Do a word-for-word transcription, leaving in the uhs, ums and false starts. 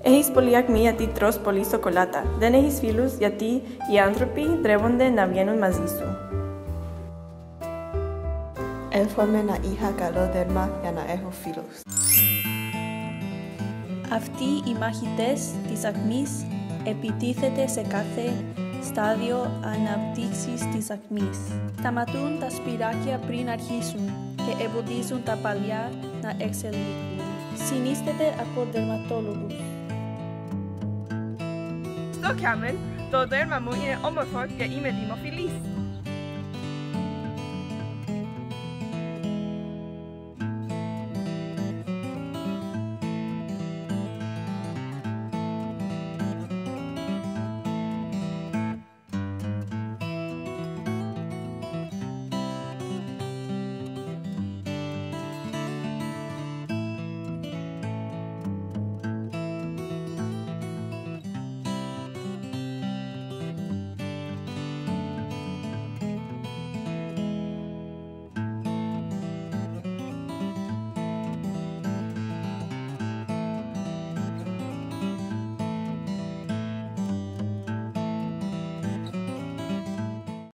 Έχεις πολλή ακμή γιατί τρως πολύ σοκολάτα. Δεν έχεις φίλους γιατί οι άνθρωποι ντρέπονται να βγαίνουν μαζί σου. Εύχομαι να είχα καλό δέρμα για να έχω φίλους. Αυτοί οι μαχητές της ακμής επιτίθεται σε κάθε στάδιο αναπτύξης της ακμής. Σταματούν τα σπυράκια πριν αρχίσουν και εμποδίζουν τα παλιά να εξελιχθούν. Συνίσταται από δερματολόγους. Στο Κάμεν, το δέρμα μου είναι όμορφο και είμαι δημοφιλής.